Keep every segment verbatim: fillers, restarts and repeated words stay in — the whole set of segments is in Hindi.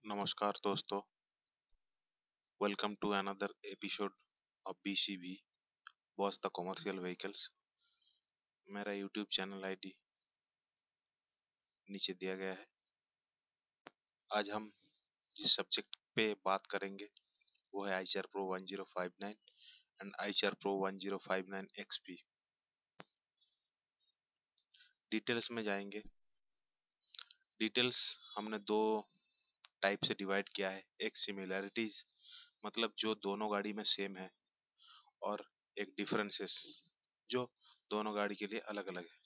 नमस्कार दोस्तों, welcome to another episode of B C V boss the commercial vehicles. मेरा यूट्यूब चैनल आईडी नीचे दिया गया है। आज हम जिस सब्जेक्ट पे बात करेंगे वो है Eicher pro one zero five nine and Eicher pro one zero five nine XP. Details में जाएंगे। डिटेल्स हमने दो टाइप से डिवाइड किया है। एक सिमिलैरिटीज, मतलब जो दोनों गाड़ी में सेम है, और एक डिफरेंसेस जो दोनों गाड़ी के लिए अलग अलग है।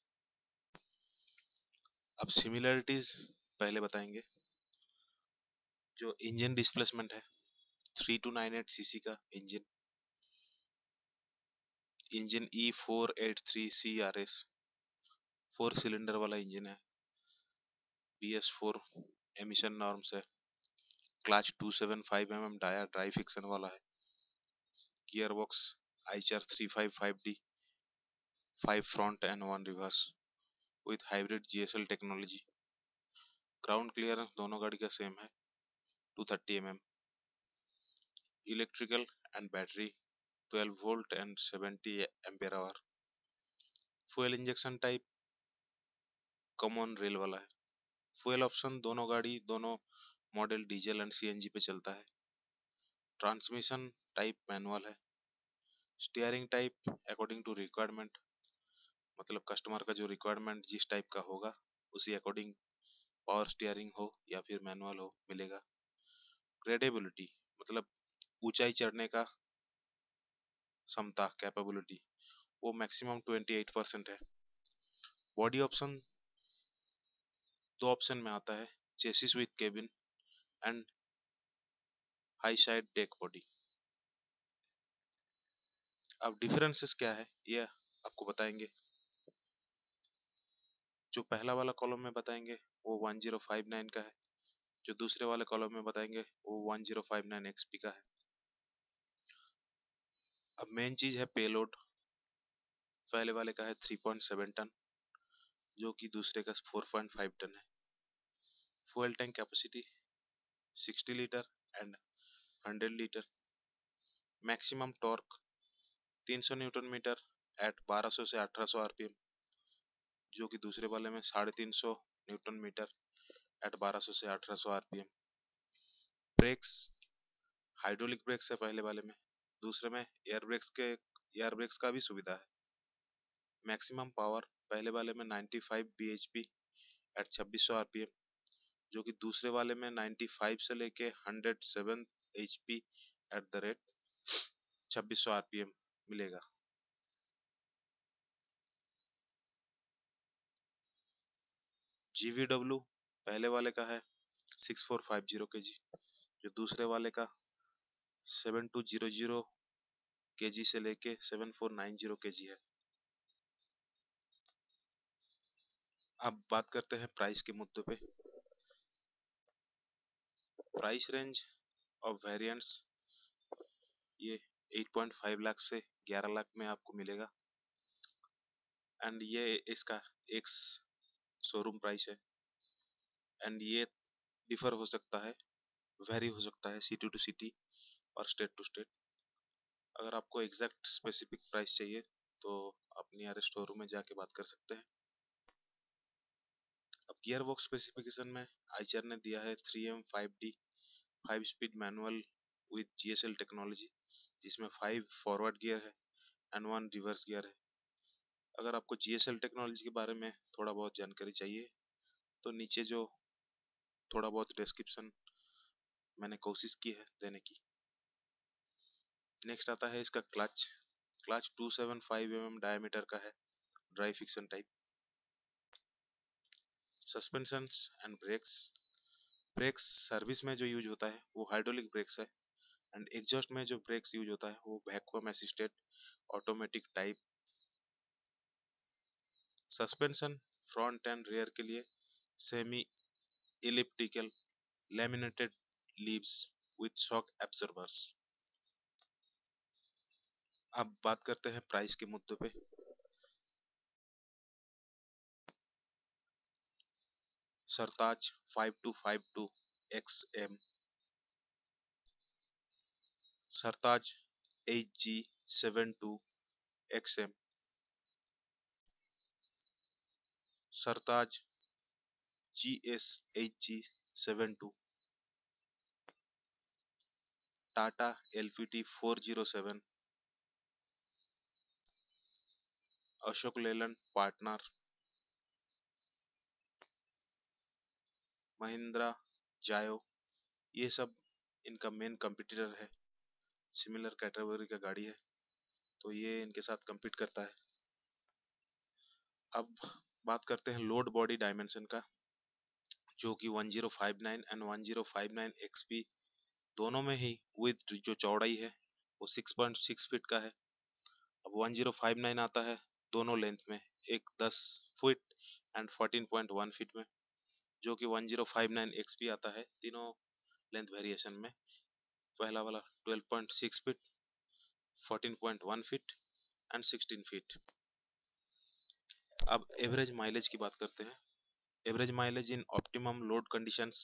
अब सिमिलैरिटीज पहले बताएंगे। जो इंजन डिस्प्लेसमेंट है, three two nine eight CC का engine engine E four eight three C R S four cylinder वाला इंजन है। B S four emission norms है। Clutch two seven five M M dia dry friction वाला है। Gear box Eicher three five five D, five front and one reverse with hybrid G S L technology. Ground clearance दोनों गाड़ी का सेम है, to thirty M M. Electrical and battery twelve volt and seventy ampere hour. Fuel injection type common rail वाला है। फ्यूल ऑप्शन दोनों गाड़ी दोनों model diesel and C N G पे चलता है। ट्रांसमिशन टाइप मैनुअल है। Steering type according to requirement, मतलब कस्टमर का जो रिक्वायरमेंट जिस टाइप का होगा उसी अकॉर्डिंग पावर स्टीयरिंग हो या फिर मैनुअल हो मिलेगा। ग्रेडेबिलिटी, मतलब ऊंचाई चढ़ने का क्षमता, कैपेबिलिटी, वो मैक्सिमम ट्वेंटी एट परसेंट है। बॉडी ऑप्शन दो ऑप्शन में आता है, chassis with cabin and high side deck body. अब डिफरेंसेस क्या है ये आपको बताएंगे। जो पहला वाला कॉलम में बताएंगे वो वन ज़ीरो फाइव नाइन का है। जो दूसरे वाले कॉलम में बताएंगे वो one zero five nine XP का है। अब मेन चीज है पेलोड। पहले वाले का है थ्री पॉइंट सेवन टन, जो कि दूसरे का फोर पॉइंट फाइव टन है। Fuel tank capacity sixty litre and hundred litre. Maximum torque three hundred newton metre at twelve hundred से अठारह सौ आरपीएम, जो कि दूसरे वाले में साढ़े तीन सौ न्यूटन मीटर एट बारह सौ से अठारह सौ आरपीएम। ब्रेक्स हाइड्रोलिक ब्रेक्स है पहले वाले में, दूसरे में एयर ब्रेक्स के एयर ब्रेक्स का भी सुविधा है। मैक्सिमम पावर पहले वाले में पचानवे bhp एट छब्बीस सौ आरपीएम, जो कि दूसरे वाले में पचानवे से लेके एक सौ सात hp एट द रेट छब्बीस सौ आरपीएम मिलेगा। जीवीडब्ल्यू पहले वाले का है six four five zero KG, जो दूसरे वाले का seven two zero zero KG से लेके seven four nine zero KG है। अब बात करते हैं प्राइस के मुद्दे पे। प्राइस रेंज ऑफ वेरिएंट्स ये एट पॉइंट फाइव लाख से ग्यारह लाख में आपको मिलेगा। एंड ये इसका एक शोरूम प्राइस है। एंड ये डिफर हो सकता है, वेरी हो सकता है सिटी टू सिटी और स्टेट टू स्टेट। अगर आपको एग्जैक्ट स्पेसिफिक प्राइस चाहिए तो आप नियरेस्ट शोरूम में जाके बात कर सकते हैं। अब गियर बॉक्स स्पेसिफिकेशन में आइचर ने दिया है three M five D five speed manual with G S L technology, जिसमें फाइव फॉरवर्ड गियर है एंड वन रिवर्स गियर है। अगर आपको जी एस एल टेक्नोलॉजी के बारे में थोड़ा बहुत जानकारी चाहिए तो नीचे जो थोड़ा बहुत डिस्क्रिप्शन मैंने कोशिश की है देने की। नेक्स्ट आता है इसका clutch. Clutch two seven five M M diameter का है, dry friction type. Suspension and brakes brakes service में जो यूज होता है वो हाइड्रोलिक ब्रेक्स है। एंड एग्जॉस्ट में जो ब्रेक्स यूज होता है वो vacuum assisted automatic type. Suspension front and rear के लिए semi elliptical laminated leaves with shock absorbers. अब बात करते हैं प्राइस के मुद्दे पे। Sartaj five two five to X M Sartaj H G seven two X M, Sartaj G S H G seven two, Tata L P T four zero seven, Ashok Leyland partner, Mahindra Jayo, ये सब इनका मेन कंपटीटर है। सिमिलर कैटेगरी का गाड़ी है, तो ये इनके साथ compete करता है। अब बात करते हैं लोड बॉडी डायमेंशन का, जो कि one zero five nine and one zero five nine X P दोनों में ही विथ जो चौड़ाई है वो सिक्स पॉइंट सिक्स फीट का है। अब वन ज़ीरो फाइव नाइन आता है दोनों लेंथ में, एक ten feet and fourteen point one feet में, जो कि one zero five nine X P आता है तीनों लेंथ वेरिएशन में। पहला वाला twelve point six feet, fourteen point one feet and sixteen feet. अब एवरेज माइलेज की बात करते हैं। Average mileage in optimum load conditions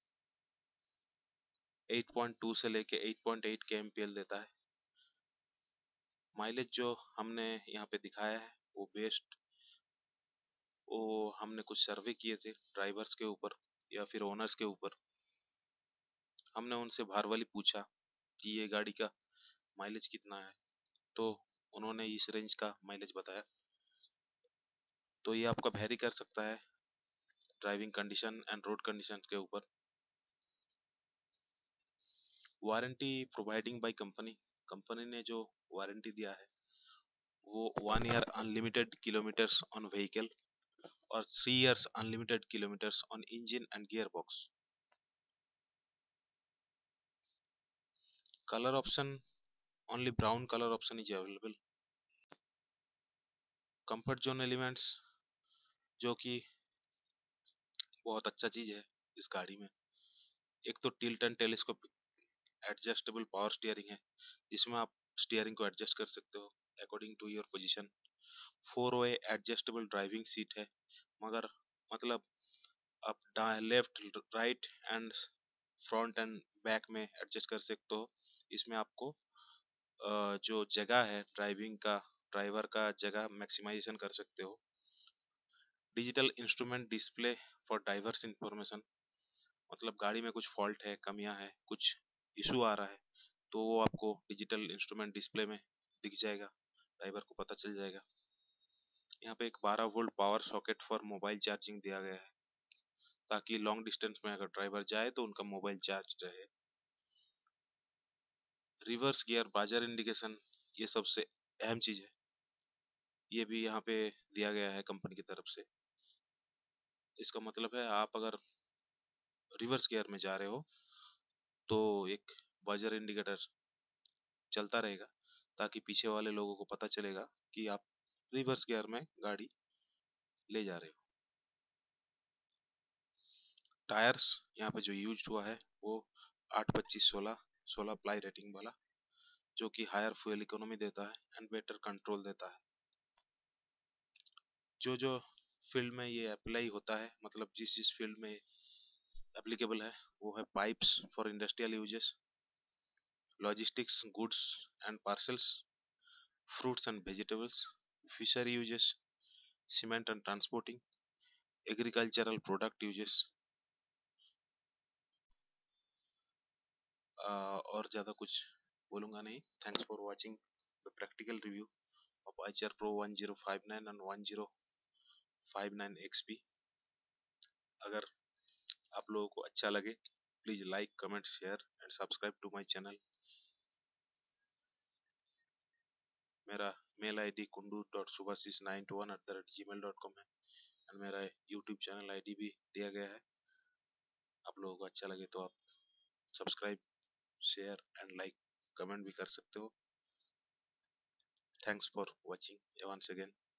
eight point two से लेके एट पॉइंट एट के एमपीएल देता है। माइलेज जो हमने यहाँ पे दिखाया है वो बेस्ट, वो हमने कुछ सर्वे किए थे ड्राइवर्स के ऊपर या फिर ओनर्स के ऊपर। हमने उनसे भारवली पूछा कि ये गाड़ी का माइलेज कितना है, तो उन्होंने इस रेंज का माइलेज बताया। तो ये आपका वेरी कर सकता है driving condition and road condition के ऊपर। Warranty providing by company, company ने जो वारंटी दिया है वो one year unlimited kilometres on vehicle और three years unlimited kilometres on engine and gear box. Colour option, only brown colour option is available. Comfort zone elements, जो कि बहुत अच्छा चीज है इस गाड़ी में। एक तो tilt and telescopic adjustable power steering है, जिसमें आप स्टीयरिंग को एडजस्ट कर सकते हो according to your position. Four way adjustable driving seat है, मगर मतलब आप left right and front and back में एडजस्ट कर सकते हो। इसमें आपको अ, जो जगह है ड्राइविंग का, ड्राइवर का जगह मैक्सिमाइजेशन कर सकते हो। Digital instrument display for drivers information, मतलब गाड़ी में कुछ फॉल्ट है, कमियां है, कुछ इशू आ रहा है, तो वो आपको डिजिटल इंस्ट्रूमेंट डिस्प्ले में दिख जाएगा, ड्राइवर को पता चल जाएगा। यहाँ पे एक बारह volt power socket for mobile charging दिया गया है, ताकि लॉन्ग डिस्टेंस में अगर ड्राइवर जाए तो उनका मोबाइल चार्ज रहे। रिवर्स गियर बाजार इंडिकेशन, ये सबसे अहम चीज है, ये भी यहाँ पे दिया गया है कंपनी की तरफ से। इसका मतलब है आप अगर रिवर्स गियर में जा रहे हो तो एक बाजार इंडिकेटर चलता रहेगा, ताकि पीछे वाले लोगों को पता चलेगा कि आप रिवर्स गियर में गाड़ी ले जा रहे हो। टायर्स यहाँ पे जो यूज हुआ है वो आठ पच्चीस सोलह सोलह प्लाई रेटिंग वाला, जो कि हायर फ्यूल इकोनॉमी देता है एंड बेटर कंट्रोल देता है। जो जो फील्ड में ये अप्लाई होता है, मतलब जिस जिस फील्ड में एप्लीकेबल है, वो है pipes for industrial uses, logistics goods and parcels, fruits and vegetables, fishery uses, cement and transporting, agricultural product uses। और ज़्यादा कुछ बोलूँगा नहीं। Thanks for watching the practical review of Eicher pro one zero five nine and one zero five nine X P. अगर आप लोगों को अच्छा लगे, please like comment share and subscribe to my channel. मेरा mail I D Kundu dot Subhashish nine two one eight the rate G mail dot com है, एंड मेरा यूट्यूब चैनल आई डी भी दिया गया है। आप लोगों को अच्छा लगे तो आप subscribe, share and like comment भी कर सकते हो। Thanks for watching once again.